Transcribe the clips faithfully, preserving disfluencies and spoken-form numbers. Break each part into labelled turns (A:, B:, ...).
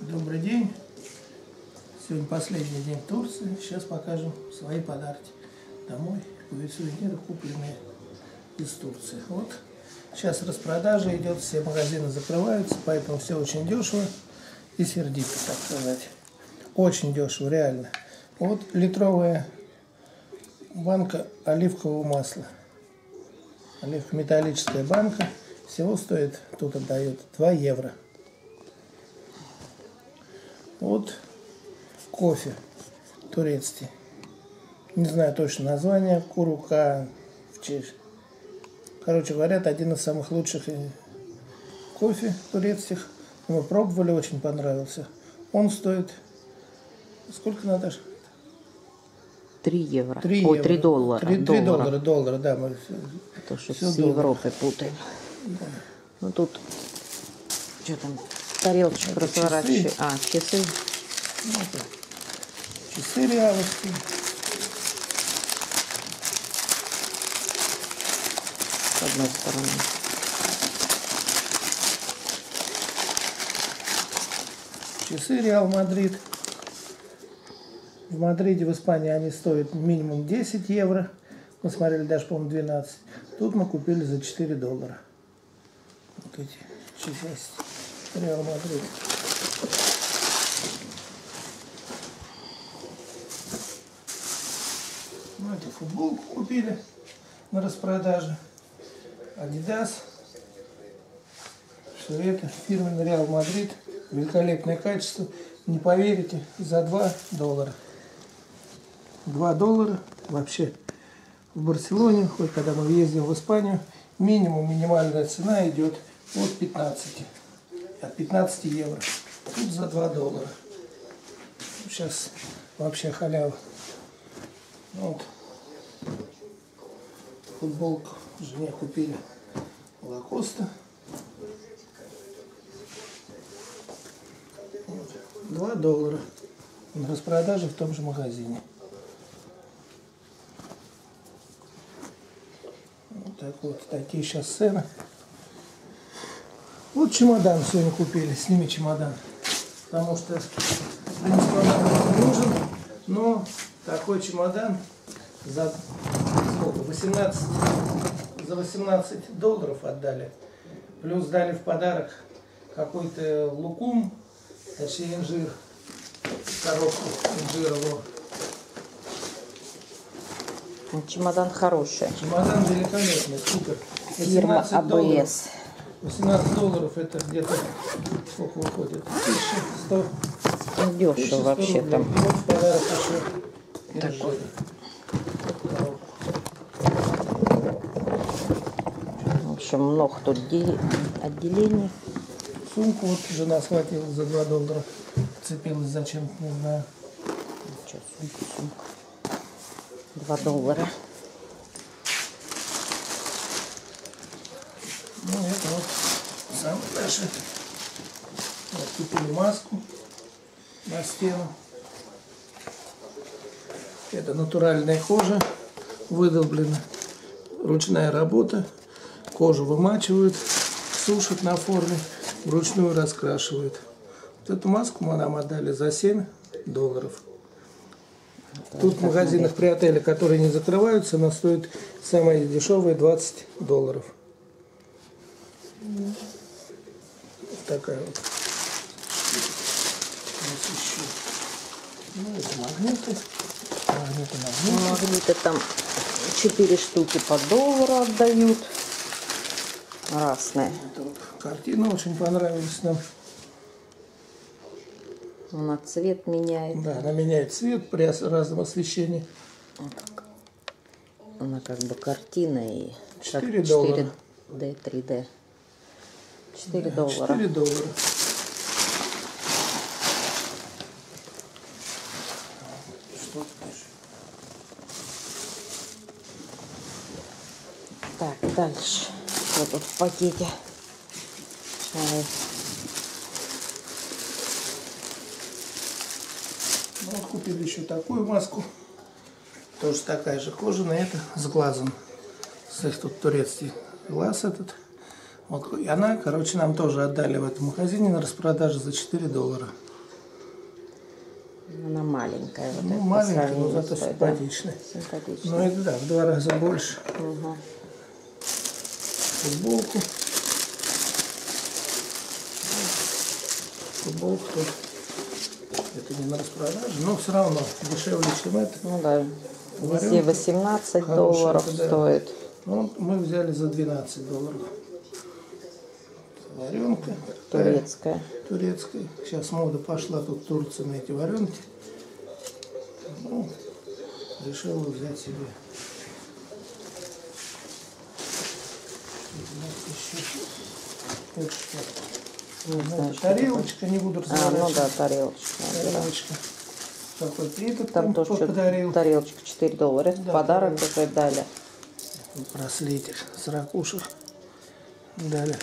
A: Добрый день. Сегодня последний день в Турции. Сейчас покажем свои подарки домой. Сувениры, купленные из Турции. Вот. Сейчас распродажа идет, все магазины закрываются, поэтому все очень дешево и сердито, так сказать. Очень дешево, реально. Вот литровая банка оливкового масла. Оливковая металлическая банка. Всего стоит, тут отдает два евро. Вот кофе турецкий. Не знаю точно название. Курука. Короче, говорят, один из самых лучших кофе турецких. Мы пробовали, очень понравился. Он стоит... Сколько, Наташа?
B: Три евро.
A: Три
B: Ой,
A: евро.
B: три доллара.
A: Три, три доллара, доллара, да. Мы
B: То, что
A: все
B: с
A: доллары.
B: Европой путаем.
A: Да.
B: Ну тут, что там, тарелочек разворачиваю. А, часы.
A: Ну, это часы реаловские.
B: С одной стороны.
A: Часы Реал Мадрид. В Мадриде, в Испании они стоят минимум десять евро. Мы смотрели даже, по-моему, двенадцать. Тут мы купили за четыре доллара. Вот эти часы Реал Мадрид. Ну, эту футболку купили на распродаже. Адидас. Все это фирменный Реал Мадрид. Великолепное качество. Не поверите, за два доллара. два доллара вообще в Барселоне, хоть когда мы ездим в Испанию, минимум минимальная цена идет от пятнадцати. От пятнадцати евро. Тут за два доллара. Сейчас вообще халява. Вот. Футболку жене купили Лакоста. два доллара. На распродаже в том же магазине. Вот так вот. Такие сейчас цены. Вот чемодан сегодня купили. Сними чемодан. Потому что чемодан не нужен. Но такой чемодан за сколько? восемнадцать, за восемнадцать долларов отдали. Плюс дали в подарок какой-то лукум. Точнее, инжир, коробку инжирового.
B: Чемодан хороший.
A: Чемодан великолепный, супер.
B: Фирма А Б С.
A: восемнадцать долларов это где-то сколько выходит? тысяча сто.
B: Дешево вообще там.
A: Вот в подарок еще инжир.
B: В общем, много тут отделений.
A: Сумку вот жена схватила за два доллара. Цепилась зачем-то, не знаю.
B: Что, сумка, сумка. два доллара.
A: Ну это вот самое дальше. Вот купили маску на стену. Это натуральная кожа, выдолблена. Ручная работа. Кожу вымачивают, сушат на форме. Вручную раскрашивают. Вот эту маску мы нам отдали за семь долларов. Тут в магазинах при отеле, которые не закрываются, она стоит самая дешевая двадцать долларов. Вот такая вот. Ну, это магниты. Магниты, магниты.
B: Магниты там четыре штуки по доллару отдают. Разные.
A: Это вот картина очень понравилась нам.
B: Она цвет меняет.
A: Да, она меняет цвет при разном освещении.
B: Она как бы картина и
A: четыре доллара.
B: четыре дэ, три дэ. четыре
A: Да,
B: доллара.
A: четыре доллара. Что дальше?
B: Так, дальше. Что тут в пакете? Чай.
A: Ну, вот купили еще такую маску. Тоже такая же кожаная. Это с глазом. С их тут турецкий глаз этот. Вот, и она, короче, нам тоже отдали в этом магазине на распродаже за четыре доллара.
B: Она маленькая. Вот
A: Ну,
B: это
A: маленькая,
B: по
A: но
B: сравнению
A: зато
B: с той,
A: симпатичная.
B: да. Симпатичная.
A: Ну, это да, в два раза больше.
B: Угу.
A: Футболку. Футболку тут. Это не на распродаже, но все равно дешевле, чем это.
B: Ну да. Везде
A: Варенка
B: восемнадцать
A: хорошая,
B: долларов
A: да.
B: стоит.
A: Ну, мы взяли за двенадцать долларов. Варенка.
B: Турецкая.
A: Турецкая. Сейчас мода пошла тут в Турции на эти варенки. Ну, решил взять себе. Вот еще.
B: Не знаю, что
A: Тарелочка, не буду
B: такое. А, ну
A: разворачивать.
B: да, тарелочка.
A: Тарелочка. Какой-то этот
B: Там
A: там
B: тоже
A: подарил.
B: тарелочка четыре доллара.
A: Да,
B: Подарок
A: тарелочка.
B: уже дали.
A: Браслетик с ракушек. Далее.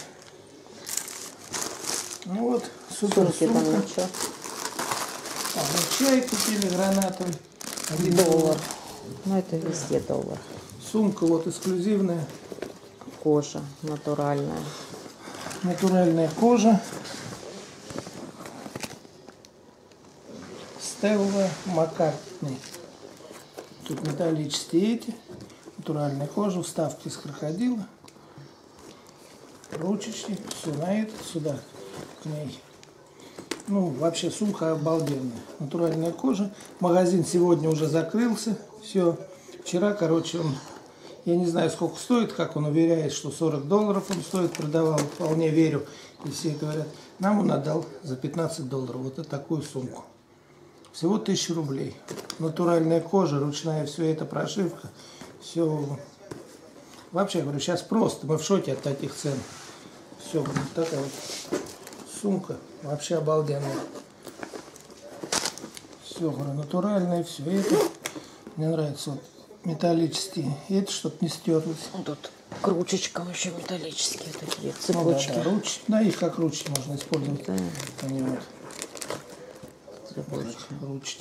A: Ну вот, супер
B: Сумки там
A: сумка.
B: ничего.
A: А, вот чай купили гранатовый. Один
B: Доллар. Ну это везде доллар.
A: Сумка вот эксклюзивная.
B: Кожа натуральная.
A: Натуральная кожа. Стелла Маккартни. Тут металлические эти. Натуральная кожа, вставки из крокодила. Ручечки. Все на это, сюда, к ней. Ну, вообще сумка обалденная. Натуральная кожа. Магазин сегодня уже закрылся. Все. Вчера, короче, он... Я не знаю, сколько стоит, как он уверяет, что сорок долларов он стоит, продавал, вполне верю. И все говорят, нам он отдал за пятнадцать долларов вот эту такую сумку. Всего тысяча рублей. Натуральная кожа, ручная, все это прошивка. Все. Вообще, говорю, сейчас просто, мы в шоке от таких цен. Все, вот такая вот сумка, вообще обалденная. Все, говорю, натуральное, все это. Мне нравится вот. Металлические. И это, чтобы не стерлось.
B: Тут к ручечкам еще металлические такие цепочки.
A: Ну, да, да, руч... да, их как ручки можно использовать.
B: Да.
A: Они вот.
B: Цепочки.
A: Ручки.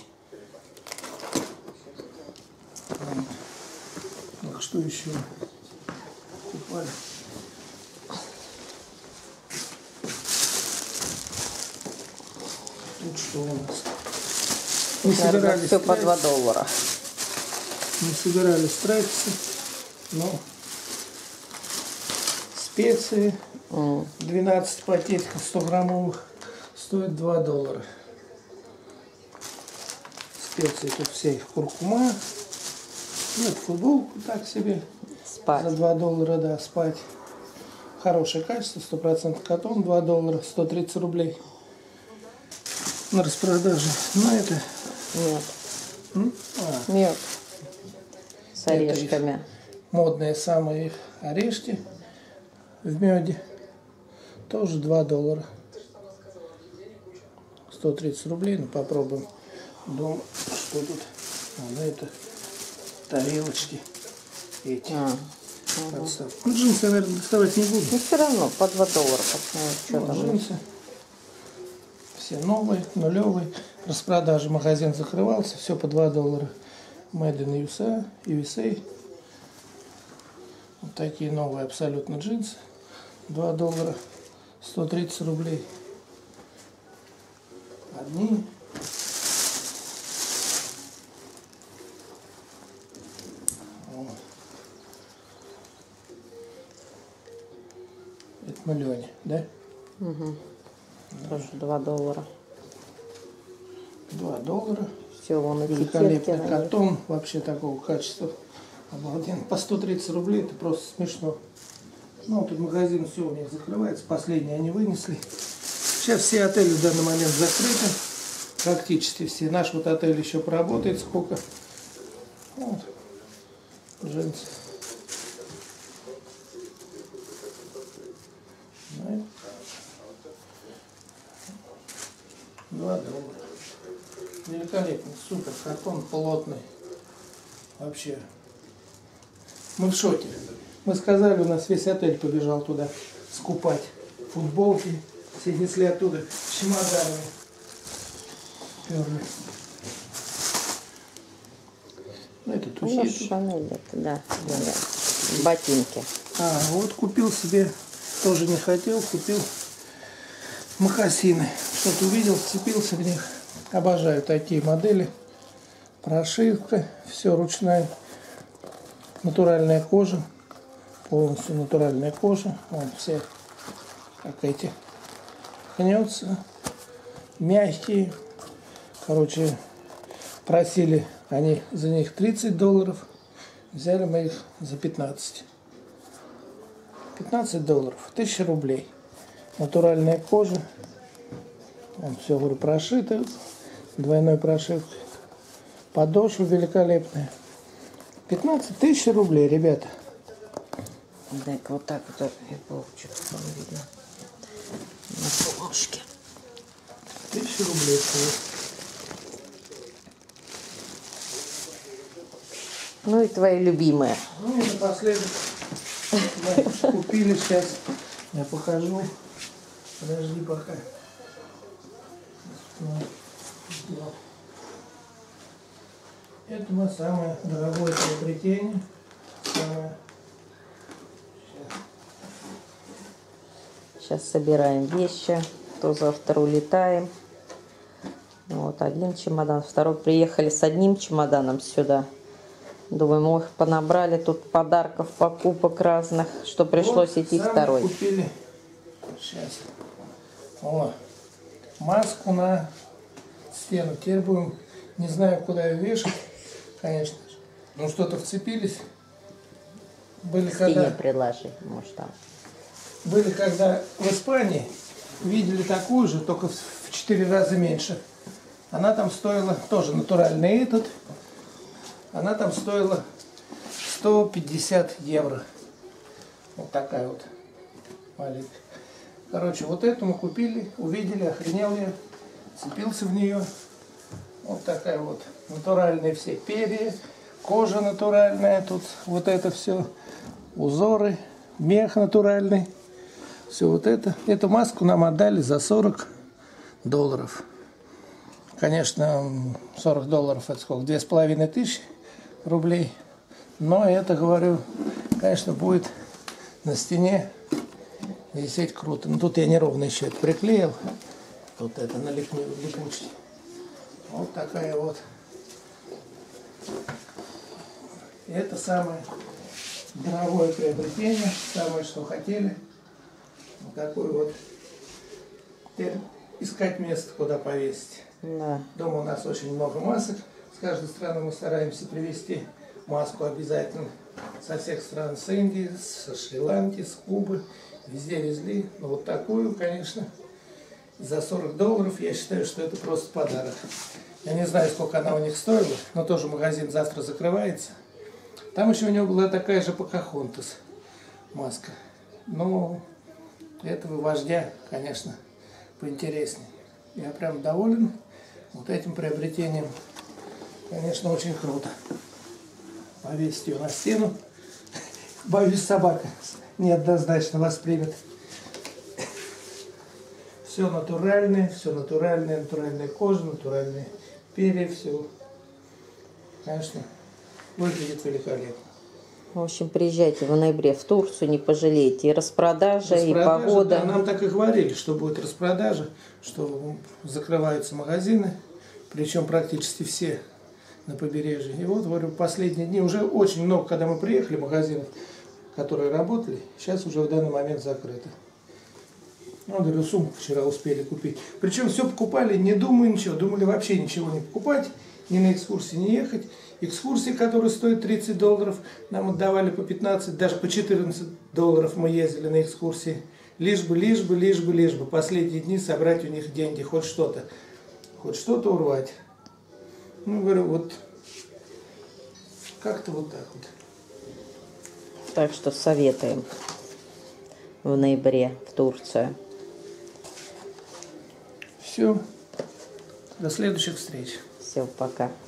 A: Вот. Так, что еще? Купали. Тут что у нас? Мы собирались
B: Все по два доллара.
A: Мы собирались страйксы, но специи
B: Mm.
A: двенадцать пакетиков сто граммовых стоит два доллара. Специи тут все их куркума. Нет, футболку так себе.
B: Спать.
A: За два доллара, да, спать. Хорошее качество, сто процентов котон, два доллара, сто тридцать рублей. На распродаже. Ну это...
B: Мед.
A: М? А,
B: Мед. С орешками.
A: модные самые их орешки в меде. Тоже два доллара. сто тридцать рублей. Ну попробуем. Дома. Что тут? А, ну это тарелочки. Эти.
B: А,
A: Подстав. Ну, джинсы, наверное, доставать не буду.
B: ну все равно по два доллара. Посмотрим, что
A: Вот
B: там.
A: джинсы. Все новые, нулевые. Распродажа, магазин закрывался. Все по два доллара. Made in ю эс эй. ю эс эй. Вот такие новые абсолютно джинсы. два доллара. сто тридцать рублей. Одни. Вот. Это мы Лене, да?
B: Угу. Тоже два доллара.
A: два доллара.
B: Все, вон этикетки.
A: Великолепный
B: на них.
A: картон. Вообще такого качества. Обалденно. По сто тридцать рублей. Это просто смешно. Ну, тут магазин все у них закрывается. Последние они вынесли. Сейчас все отели в данный момент закрыты. Практически все. Наш вот отель еще поработает сколько. Вот. Джинсы. два доллара. Великолепный, супер, картон плотный. Вообще. Мы в шоке. Мы сказали, у нас весь отель побежал туда скупать футболки. Все несли оттуда чемоданами. Перли. Ну, это
B: Ну,
A: тухи.
B: Шанель, это, да, да. Ботинки.
A: А, вот купил себе, тоже не хотел, купил мокасины. Что-то увидел, вцепился в них. Обожаю такие модели. Прошивка, все ручная, натуральная кожа, полностью натуральная кожа. Вон все, как эти, гнется, мягкие. Короче, просили они за них тридцать долларов, взяли мы их за пятнадцать. пятнадцать долларов, тысяча рублей. Натуральная кожа. Вон все, говорю, прошито, двойной прошивкой. Подошва великолепная. пятнадцать тысяч рублей, ребята.
B: Дай-ка вот так вот я получу, чтобы видно. На бумажке.
A: Тысяча рублей стоит.
B: Ну и твои любимые.
A: Ну и напоследок мы купили сейчас. Я покажу. Подожди пока. Это мое самое дорогое приобретение. Самое...
B: Сейчас собираем вещи, то завтра улетаем. Вот один чемодан, второй. Приехали с одним чемоданом сюда. Думаю, мы их понабрали тут подарков, покупок разных, что пришлось вот идти второй.
A: Купили сейчас. О, маску на стену. Теперь будем, не знаю, куда ее вешать, конечно же. Ну что-то вцепились. Были когда...
B: предложи, может там.
A: Были когда в Испании, видели такую же, только в четыре раза меньше. Она там стоила, тоже натуральный этот, она там стоила сто пятьдесят евро. Вот такая вот маленькая. Короче, вот эту мы купили, увидели, охренел я, цепился в нее. Вот такая вот натуральные все перья, кожа натуральная, тут вот это все, узоры, мех натуральный. Все вот это. Эту маску нам отдали за сорок долларов. Конечно, сорок долларов это сколько? Две с половиной тысячи рублей. Но это, говорю, конечно, будет на стене висеть круто. Но тут я неровно еще это приклеил. Вот это на липучке. Вот такая вот. И это самое дорогое приобретение. Самое, что хотели. Вот такой вот. Теперь искать место, куда повесить.
B: Да.
A: Дома у нас очень много масок. С каждой страны мы стараемся привезти маску обязательно. Со всех стран, с Индии, со Шри-Ланки, с Кубы. Везде везли. Но вот такую, конечно, за сорок долларов, я считаю, что это просто подарок. Я не знаю, сколько она у них стоила, но тоже магазин завтра закрывается. Там еще у него была такая же Покахонтас маска. Но этого вождя, конечно, поинтереснее. Я прям доволен вот этим приобретением. Конечно, очень круто. Повесить ее на стену. Боюсь, собака неоднозначно воспримет. Все натуральное, все натуральное, натуральная кожа, натуральные перья, все. Конечно, выглядит великолепно.
B: В общем, приезжайте в ноябре в Турцию, не пожалейте. И распродажа,
A: распродажа
B: и погода.
A: Да, нам так и говорили, что будет распродажа, что закрываются магазины, причем практически все на побережье. И вот, говорю, последние дни уже очень много, когда мы приехали, магазинов, которые работали, сейчас уже в данный момент закрыты. Ну, говорю, сумку вчера успели купить. Причем все покупали, не думая ничего, думали вообще ничего не покупать, ни на экскурсии не ехать. Экскурсии, которые стоят тридцать долларов, нам отдавали по пятнадцать, даже по четырнадцать долларов мы ездили на экскурсии. Лишь бы, лишь бы, лишь бы, лишь бы последние дни собрать у них деньги, хоть что-то, хоть что-то урвать. Ну, говорю, вот как-то вот так вот.
B: Так что советуем в ноябре в Турцию.
A: Все. До следующих встреч.
B: Все, пока.